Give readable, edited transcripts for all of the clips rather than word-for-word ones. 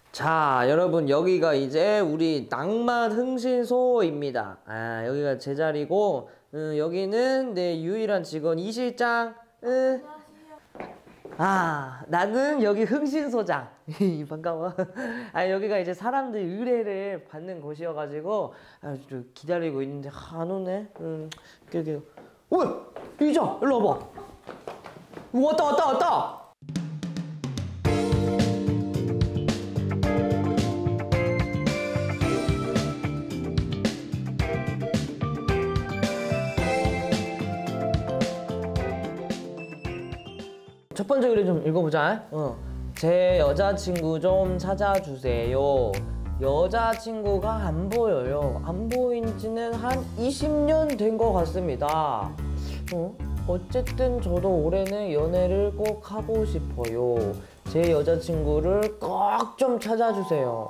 자, 여러분 여기가 이제 우리 낭만 흥신소입니다. 여기가 제 자리고 여기는 내 유일한 직원 이 실장. 나는 여기 흥신소장. 반가워. 여기가 이제 사람들 의뢰를 받는 곳이어가지고 좀 기다리고 있는데 안 오네. 이자 일로 와봐. 왔다. 첫 번째 의뢰 좀 읽어보자. 제 여자친구 좀 찾아주세요. 여자친구가 안 보여요. 안 보인 지는 한 20년 된 것 같습니다. 어쨌든 저도 올해는 연애를 꼭 하고 싶어요. 제 여자친구를 꼭 좀 찾아주세요.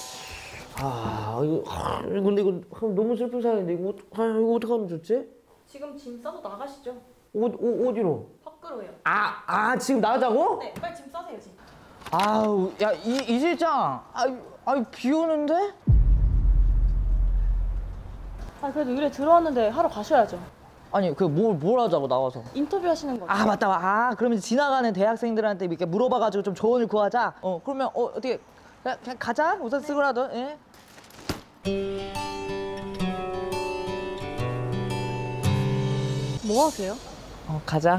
근데 이거 너무 슬픈 사연인데 이거 어떻게 하면 좋지? 지금 짐 싸서 나가시죠. 어디로? 밖으로요. 지금 나가자고? 네, 빨리 짐 싸세요, 짐. 야, 이 실장. 비 오는데? 그래도 의뢰 들어왔는데 하러 가셔야죠. 아니, 뭘 하자고 나와서? 인터뷰 하시는 거죠. 맞다. 그러면 지나가는 대학생들한테 이렇게 물어봐가지고 좀 조언을 구하자. 그러면 어떻게 그냥 가자. 우산 쓰고라도. 예? 뭐 하세요? 가자.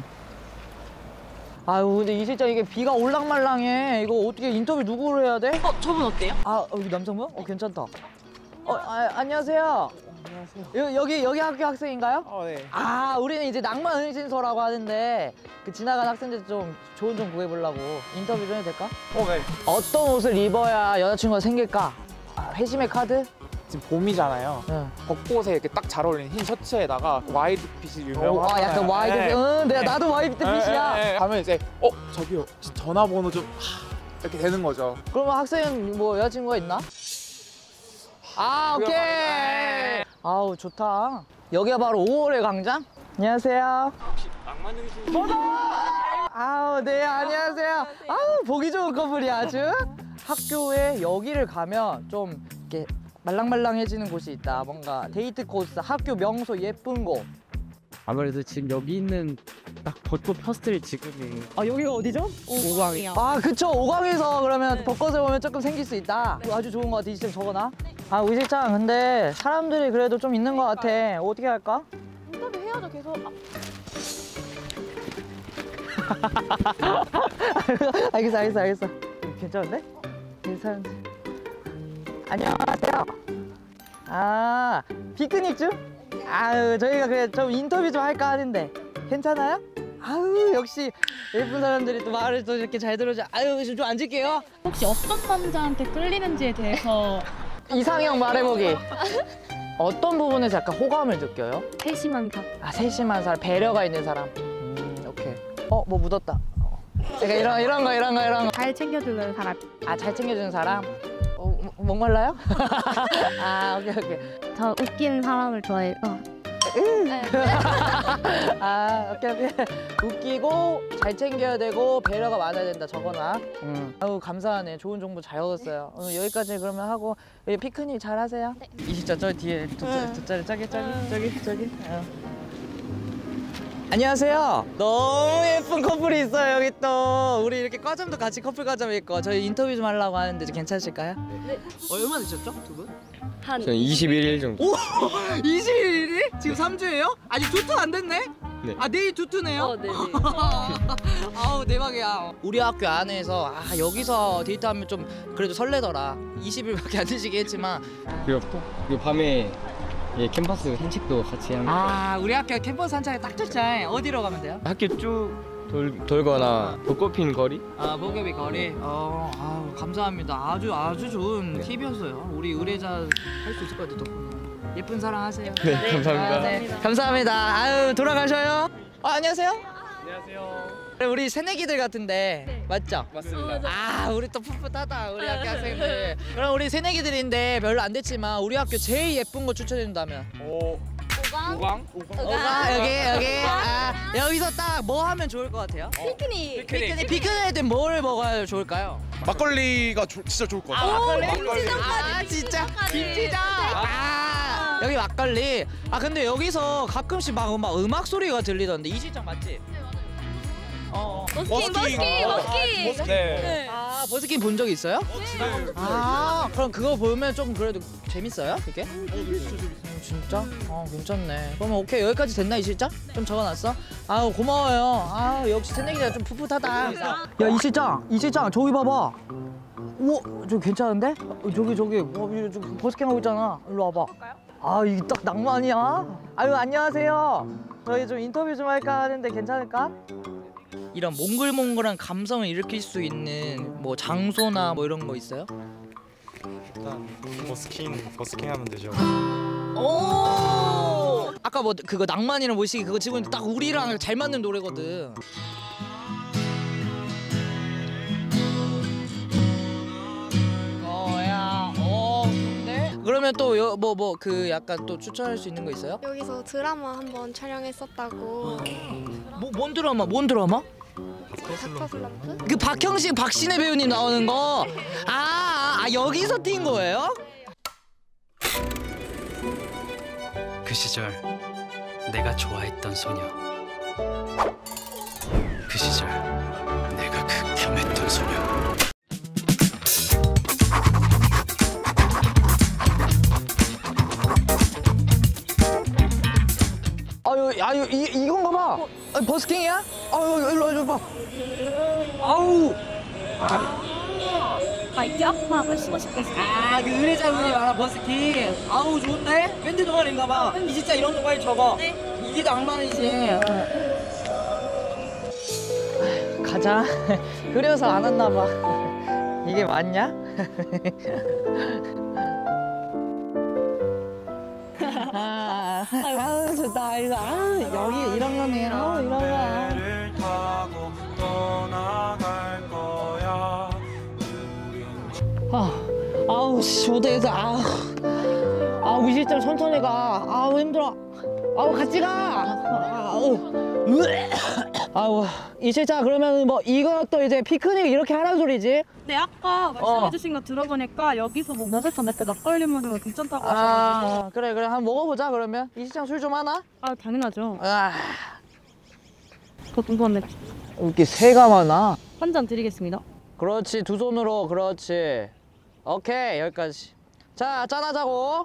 근데 이 실장 이게 비가 올랑말랑해. 이거 어떻게 인터뷰 누구로 해야 돼? 저분 어때요? 여기 남성분? 괜찮다. 안녕하세요. 안녕하세요. 여기 학교 학생인가요? 네. 우리는 이제 낭만 흥신소라고 하는데 지나간 학생들 좀 조언 좀 구해보려고 인터뷰 좀 해도 될까? 네. 어떤 옷을 입어야 여자친구가 생길까? 회심의 카드? 지금 봄이잖아요. 벚꽃에 이렇게 딱 잘 어울리는 흰 셔츠에다가 와이드핏이 유명한. 약간 와이드핏. 나도 와이드핏이야. 가면 이제 저기요 전화번호 좀 이렇게 되는 거죠. 그러면 학생은 뭐 여자친구가 있나? 오케이. 좋다. 여기가 바로 5월의 광장? 안녕하세요. 혹시 낭만 흥신? 네, 안녕하세요. 보기 좋은 커플이 아주. 학교에 여기를 가면 좀 이렇게 말랑말랑해지는 곳이 있다. 뭔가 데이트 코스, 학교 명소 예쁜 곳. 아무래도 지금 여기 있는 딱 벚꽃 폈을 지금이 여기가 어디죠? 오광이요. 그쵸. 오광에서 그러면 벚꽃을 보면 조금 생길 수 있다. 아주 좋은 것 같아. 이 실장 적어놔. 우리 실장 근데 사람들이 그래도 좀 있는 것 같아. 어떻게 할까? 인터뷰 해야죠, 계속. 알겠어. 괜찮은데? 사람들. 안녕하세요. 피크닉 중? 저희가 그래 좀 인터뷰 좀 할까 하는데 괜찮아요? 역시 예쁜 사람들이 또 말을 또 이렇게 잘 들어줘. 좀 앉을게요. 혹시 어떤 남자한테 끌리는지에 대해서 이상형 말해보기. 어떤 부분에서 약간 호감을 느껴요? 세심한 사 세심한 사람, 배려가 있는 사람. 오케이. 뭐 묻었다. 이런 거. 잘 챙겨주는 사람. 잘 챙겨주는 사람? 목말라요? 오케이. 저 웃긴 사람을 좋아해요. 오케이. 웃기고 잘 챙겨야 되고 배려가 많아야 된다. 적어놔. 감사하네. 좋은 정보 잘 얻었어요. 여기까지 그러면 하고 피크닉 잘 하세요. 네. 이 진짜 저 뒤에 돗자리 저기. 안녕하세요. 너무 예쁜 커플이 있어요. 여기 또 우리 이렇게 과잠도 같이 커플 과잠 있고 저희 인터뷰 좀 하려고 하는데 괜찮으실까요? 네. 얼마 되셨죠? 두 분? 저는 21일 정도. 오! 21일이? 지금 3주예요? 아직 두투 안 됐네? 네. 내일 두투네요? 네네. 대박이야. 우리 학교 안에서 여기서 데이트하면 좀 그래도 설레더라. 20일밖에 안 되시게 했지만 그리고 밤에 캠퍼스 산책도 같이 하면. 우리 학교 캠퍼스 산책에 딱 좋죠. 어디로 가면 돼요? 학교 쭉 돌거나 벚꽃 핀 거리? 목요비 거리? 감사합니다. 아주 좋은 팁이었어요. 우리 의뢰자 할 수 있을 것 같아요. 덕분에. 예쁜 사랑 하세요. 네, 감사합니다. 감사합니다. 돌아가셔요. 안녕하세요. 안녕하세요. 우리 새내기들 같은데 맞죠? 맞습니다. 우리 또 풋풋하다 우리 학교 학생들. 그럼 우리 새내기들인데 별로 안 됐지만 우리 학교 제일 예쁜 거 추천해준다면? 우광? 여기 여기서 딱 뭐 하면 좋을 것 같아요? 피크닉. 피크닉 때 뭘 먹어야 좋을까요? 막걸리가 진짜 좋을 것 같아요. 막걸리. 진짜 김치전. 여기 막걸리. 근데 여기서 가끔씩 막 음악 소리가 들리던데 이 실장 맞지? 버스킹. 네. 버스킹 본 적 있어요? 그럼 그거 보면 조금 그래도 재밌어요? 그게? 진짜? 괜찮네. 그러면 오케이 여기까지 됐나 이 실장? 좀 적어놨어? 고마워요. 역시 새내기가 좀 풋풋하다. 야 이 실장 저기 봐봐. 우와 저기 괜찮은데? 저기 좀 버스킹 하고 있잖아. 일로 와봐. 이게 딱 낭만이야. 안녕하세요. 저희 좀 인터뷰 좀 할까 하는데 괜찮을까? 이런 몽글몽글한 감성을 일으킬 수 있는 뭐 장소나 뭐 이런 거 있어요? 일단 버스킹 하면 되죠. 오! 아까 뭐 그거 낭만이랑 모시기 그거 지금 딱 우리랑 잘 맞는 노래거든. 좋은데? 그러면 또 뭐 그 약간 또 추천할 수 있는 거 있어요? 여기서 드라마 한번 촬영했었다고. 뭔 드라마? 닥터 슬럼프? 그 박형식 박신혜 배우님 나오는 거. 여기서 뛴 거예요? 그 시절 내가 좋아했던 소녀, 그 시절 내가 극혐했던 소녀. 이건가 봐. 버스킹이야? 일로 봐. 이게 아빠 쓰고 싶겠어. 그 의뢰자분이 많아 버스킹. 좋은데? 밴드 동아리인가 봐. 이 진짜 이런 거 빨리 적어. 이게 낭만이지. 가자. 그래서 안 왔나 봐. 이게 맞냐? 좋다. 이거 여기 이런 거네. 이런 거. 못하겠어. 우리 실장 천천히 가. 힘들어. 같이 가. 이 실장 그러면 뭐 이것도 이제 피크닉 이렇게 하라는 소리지? 네, 아까 말씀해주신 거 들어보니까 여기서 뭐 먹을 거 몇 개 막걸리면 괜찮다고 하셔가지고. 그래 한번 먹어보자 그러면. 이 실장 술 좀 하나? 당연하죠. 더 궁금한데 이렇게 새가 많아. 한 잔 드리겠습니다. 그렇지 두 손으로. 그렇지. 오케이 여기까지. 자 짠하자고.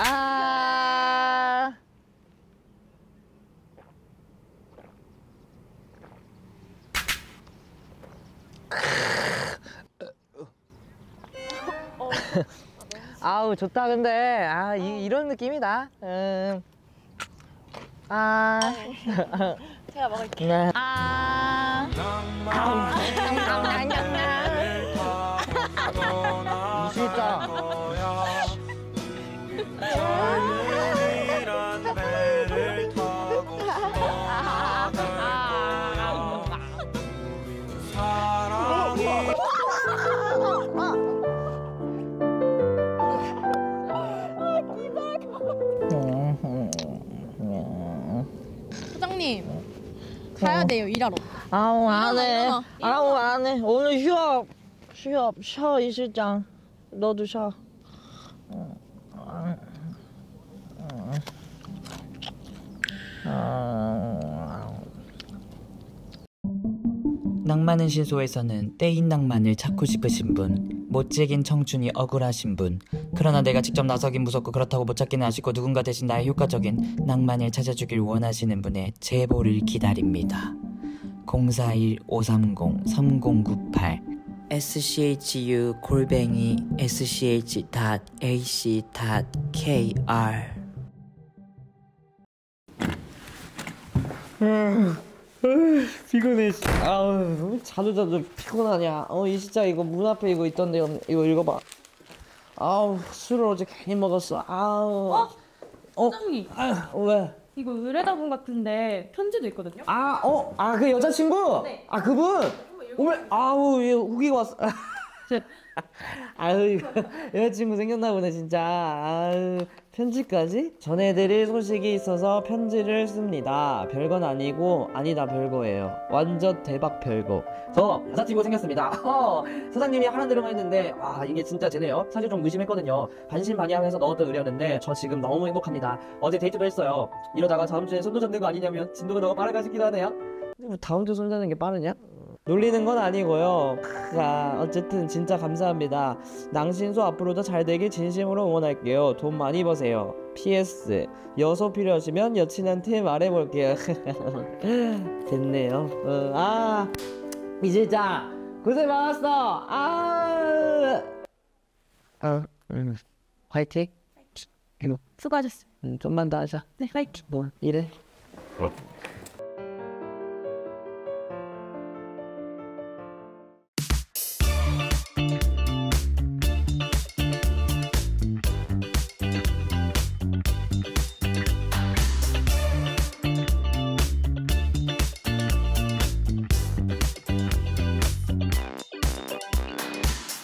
좋다. 근데 이런 느낌이다. 제가 먹을게요. 네. 이 실장. 사장님 가야 돼요. 일하러. 안 해. 안 해. 오늘 휴업. 쉬어 이 실장. 너도 쉬어. 낭만은 신소에서는 때인 낭만을 찾고 싶으신 분, 못찍인 청춘이 억울하신 분, 그러나 내가 직접 나서긴 무섭고 그렇다고 못 찾기는 아쉽고 누군가 대신 나의 효과적인 낭만을 찾아주길 원하시는 분의 제보를 기다립니다. 041-530-3098 schu@sch.ac.kr 피곤해. 자도 피곤하냐. 이 진짜 이거 문 앞에 이거 있던데 이거 읽어봐. 술을 어제 괜히 먹었어. 사장님. 왜? 이거 의뢰자분 같은데 편지도 있거든요. 그 여자친구? 네. 그분? 오늘 얘 후기가 왔어. 아유 이거 여자친구 생겼나 보네 진짜. 아유 편지까지? 전해드릴 소식이 있어서 편지를 씁니다. 별건 아니고 아니다 별거예요. 완전 대박 별거. 저 여자친구 생겼습니다. 사장님이 하란 대로만 했는데 와 이게 진짜 되네요. 사실 좀 의심했거든요. 반신반의하면서 넣었던 의뢰였는데 저 지금 너무 행복합니다. 어제 데이트도 했어요. 이러다가 다음 주에 손도 잡는 거 아니냐면 진도가 너무 빠르가 싶기도 하네요. 다음 주 손잡는 게 빠르냐? 놀리는 건 아니고요. 어쨌든 진짜 감사합니다. 낭신소 앞으로도 잘 되길 진심으로 응원할게요. 돈 많이 버세요. PS 여소 필요하시면 여친한테 말해볼게요. 됐네요. 이실장 고생 많았어. 화이팅. 수고하셨어요. 좀만 더 하자. 네, 화이팅. 이래.